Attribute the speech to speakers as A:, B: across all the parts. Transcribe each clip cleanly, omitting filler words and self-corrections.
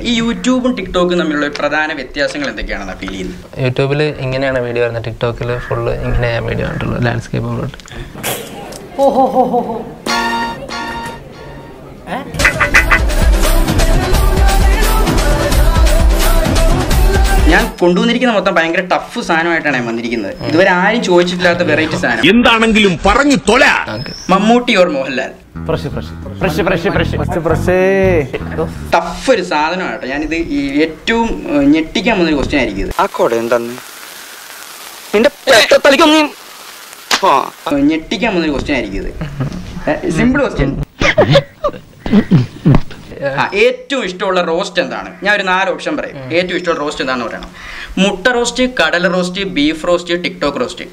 A: ഈ യൂട്യൂബും ടിക്ടോക്കും തമ്മിലുള്ള പ്രധാന വ്യത്യാസങ്ങൾ എന്തൊക്കെയാണെന്ന് ഫീൽ ചെയ്യുന്നത്?
B: യൂട്യൂബിൽ ഇങ്ങനെയാണ് വീഡിയോ വരുന്നത്, ടിക്ടോക്കിൽ ഫുള്ള് ഇങ്ങനെയാണ് വീഡിയോ കണ്ടുള്ളൂ, ലാൻഡ്സ്കേപ്പ് പോയിട്ട്.
A: ഞാൻ കൊണ്ടുവന്നിരിക്കുന്ന മൊത്തം ഭയങ്കര ടഫ് സാധനമായിട്ടാണ് ഞാൻ വന്നിരിക്കുന്നത്. ഇതുവരെ ആരും ചോദിച്ചിട്ടില്ലാത്ത വെറൈറ്റി സാധനം.
C: എന്താണെങ്കിലും പറഞ്ഞു തൊല.
A: മമ്മൂട്ടി ഓർ മോഹൻലാൽ? ടഫ് ഒരു സാധനമായിട്ടോ. ഞാനിത് ഏറ്റവും ഞെട്ടിക്കാൻ വന്നൊരു ക്വസ്റ്റ്യൻ ആയിരിക്കും ഇത്. ഞെട്ടിക്കാൻ വന്നൊരു ക്വസ്റ്റ്യൻ ആയിരിക്കും ഇത്. Simple question. ഏറ്റവും ഇഷ്ടമുള്ള റോസ്റ്റ് എന്താണ്? ഞാൻ ഒരു 4 ഓപ്ഷൻ പറയും. ഏറ്റവും ഇഷ്ടമുള്ള റോസ്റ്റ് എന്താണെന്ന് പറയണം. മുട്ട റോസ്റ്റ്, കടല roast, beef roast, TikTok roast.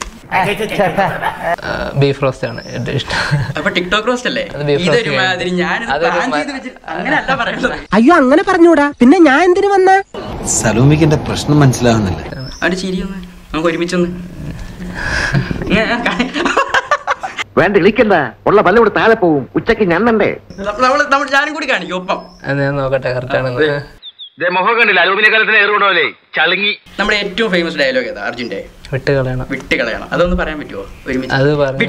B: Beef roast ആണ് ഏറ്റവും ഇഷ്ടം.
A: അപ്പൊ ടിക്ടോക്ക് റോസ്റ്റ് അല്ലേ? ഇതൊരുമാതിരി ഞാൻ അങ്ങനെയല്ല പറയുന്നത്.
D: അയ്യോ അങ്ങനെ പറഞ്ഞൂടാ, പിന്നെ ഞാൻ എന്തിനു വന്ന?
E: സലൂമിക്കിന്റെ പ്രശ്നം മനസ്സിലാവുന്നില്ല.
A: അവന്റെ ചിരിയൊന്ന് നമുക്ക് ഒരുമിച്ചൊന്ന്
F: വേണ്ട വിളിക്കണ്ട, ഉള്ള പല്ലൂടെ താഴെ പോവും. ഉച്ചക്ക് ഞണ്ടേ
A: ഞാനും കൂടി കാണിക്കും ഒപ്പം.
B: നോക്കട്ടെ കറക്റ്റാണ്.
A: നമ്മുടെ ഏറ്റവും ഫേമസ് ഡയലോഗ് ഏതാ അർജുന്റെ? വിട്ടുകളയണം. അതൊന്ന് പറയാൻ പറ്റുമോ ഒരുമിച്ച്?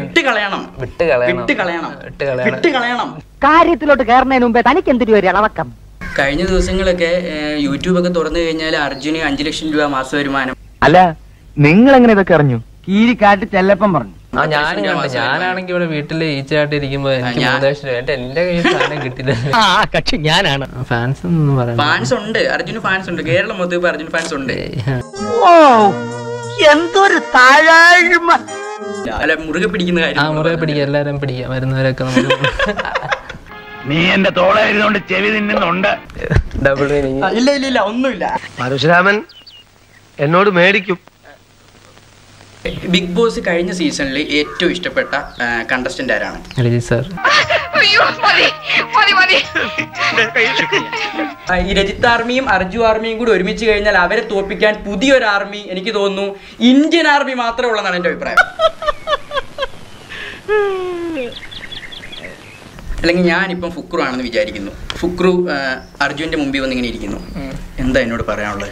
A: വിട്ടുകളയണം.
D: കാര്യത്തിലോട്ട് കയറുന്നതിന് മുമ്പേ തനിക്ക് എന്തൊരു ഒരു ഇളവക്കം.
A: കഴിഞ്ഞ ദിവസങ്ങളൊക്കെ യൂട്യൂബൊക്കെ തുറന്നു കഴിഞ്ഞാൽ അർജുന് 5 ലക്ഷം രൂപ മാസ വരുമാനം.
F: അല്ല, നിങ്ങൾ എങ്ങനെ ഇതൊക്കെ അറിഞ്ഞു?
D: കീരിക്കാട്ട് ചെല്ലപ്പം പറഞ്ഞു.
B: ഞാനാണെങ്കിൽ ഇവിടെ വീട്ടില് ഈച്ചയായിട്ട് ഇരിക്കുമ്പോ എനിക്ക് 3 ലക്ഷം രൂപ എന്റെ കയ്യിൽ സാധനം കിട്ടില്ല.
D: കക്ഷി ഞാനാണ്.
B: ഫാൻസ് ഒന്നും പറയാം.
A: ഫാൻസ് ഉണ്ട്, അർജുന് ഫാൻസ് ഉണ്ട്. കേരളം മൊത്തം അർജുൻ ഫാൻസ് ഉണ്ട്.
D: എന്തൊരു താഴാഴ്മ.
A: അല്ല, മുറുകെ പിടിക്കുന്ന കാര്യം.
B: മുറുകെ പിടിക്കുക, എല്ലാരും പിടിക്കാം, വരുന്നവരൊക്കെ നമുക്ക്.
C: നീ എന്റെ തോളായിരുന്നോണ്ട് ചെവി നിന്നുണ്ട്.
B: Double meaning.
A: ഇല്ല ഒന്നുമില്ല.
F: പരശുരാമൻ എന്നോട് മേടിക്കും.
A: ബിഗ് ബോസ് കഴിഞ്ഞ സീസണിൽ ഏറ്റവും ഇഷ്ടപ്പെട്ട കണ്ടസ്റ്റന്റ് ആരാണ്?
B: രജിത് സാർ.
A: ഈ രജിത്ത് ആർമിയും അർജു ആർമിയും കൂടി ഒരുമിച്ച് കഴിഞ്ഞാൽ അവരെ തോൽപ്പിക്കാൻ പുതിയൊരു ആർമി എനിക്ക് തോന്നുന്നു ഇന്ത്യൻ ആർമി മാത്രമേ ഉള്ളതാണ് എന്റെ അഭിപ്രായം. അല്ലെങ്കിൽ ഞാനിപ്പം ഫുക്രു ആണെന്ന് വിചാരിക്കുന്നു. ഫുക്രു അർജുന്റെ മുമ്പിൽ വന്ന് ഇങ്ങനെ ഇരിക്കുന്നു. എന്താ എന്നോട് പറയാനുള്ളത്?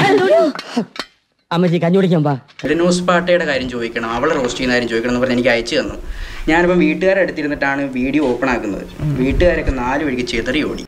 A: ന്യൂസ് പാട്ടയുടെ കാര്യം ചോദിക്കണം, അവളെ റോസ്റ്റ് ചെയ്യുന്ന കാര്യം ചോദിക്കണം എന്ന് പറഞ്ഞ് എനിക്ക് അയച്ചു തന്നു. ഞാനിപ്പം വീട്ടുകാരെ അടുത്തിരുന്നിട്ടാണ് വീഡിയോ ഓപ്പൺ ആക്കുന്നത്. വീട്ടുകാരൊക്കെ 4 വഴിക്ക് ചെതറി ഓടി.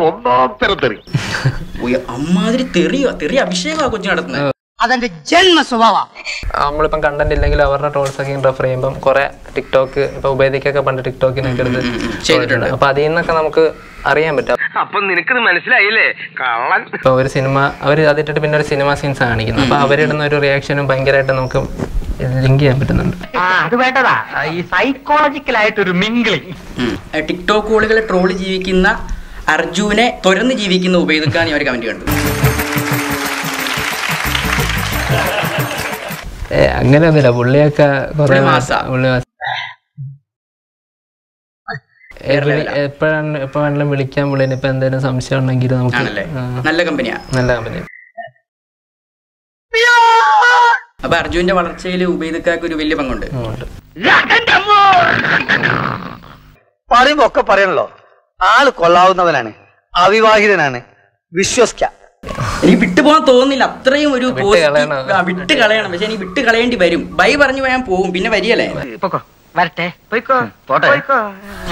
A: അമ്മാതിരി തെറി അഭിഷേകമാണ് കൊച്ചു നടത്തുന്നത്.
D: അതെന്റെ ജന്മ സ്വഭാവ.
B: നമ്മളിപ്പം കണ്ടന്റ് ഇല്ലെങ്കിൽ അവരുടെ ട്രോൾസ് ഒക്കെ റെഫർ ചെയ്യുമ്പോൾ കുറെ ടിക്ടോക്ക് ഇപ്പൊ ഉപേദിക്കൊക്കെ പണ്ട് ടിക്ടോക്കിനൊക്കെ എടുത്ത് ചെയ്തിട്ടുണ്ട്. അപ്പൊ അതിൽ നിന്നൊക്കെ നമുക്ക് അറിയാൻ പറ്റും.
F: അപ്പൊ നിനക്ക് മനസ്സിലായില്ലേ കള്ളൻ?
B: ഇപ്പൊ ഒരു സിനിമ അവര് അതിട്ടിട്ട് പിന്നെ ഒരു സിനിമ സീൻസ് കാണിക്കുന്നത്. അപ്പൊ അവരിടുന്ന ഒരു റിയാക്ഷനും ഭയങ്കരമായിട്ട് നമുക്ക് ലിങ്ക് ചെയ്യാൻ പറ്റുന്നുണ്ട്.
D: അത് വേണ്ടതാ, ഈ സൈക്കോളജിക്കൽ ആയിട്ടൊരു മിംഗ്ലിംഗ്.
A: ടിക്ടോക്കുകളെ ട്രോള് ജീവിക്കുന്ന അർജുനെ തുറന്ന് ജീവിക്കുന്ന ഉപേദിക്കാൻ ഞാൻ ഒരു കമന്റ് കണ്ടു.
B: അങ്ങനെയൊന്നുമില്ല, പുള്ളിയൊക്കെ കുറെ എപ്പോ വേണമെങ്കിലും വിളിക്കാൻ പുള്ളിന്. ഇപ്പൊ എന്തെങ്കിലും സംശയം ഉണ്ടെങ്കിൽ നമുക്ക്
A: നല്ല കമ്പനിയാ. അപ്പൊ അർജുന്റെ വളർച്ചയിൽ ഉപേദിക്കാക്ക് ഒരു വലിയ പങ്കുണ്ട്.
F: പറയുമ്പോ ഒക്കെ പറയണല്ലോ, ആള് കൊള്ളാവുന്നവനാണ്, അവിവാഹിതനാണ്, വിശ്വസിക്കാം.
A: എനിക്ക് വിട്ടുപോകാൻ തോന്നുന്നില്ല. അത്രയും ഒരു വിട്ട് കളയണം. പക്ഷെ എനിക്ക് വിട്ട് കളയേണ്ടി വരും. ബൈ പറഞ്ഞു പോയാൻ പോകും, പിന്നെ വരികയല്ലേ.
D: വരട്ടെ, പോയിക്കോ.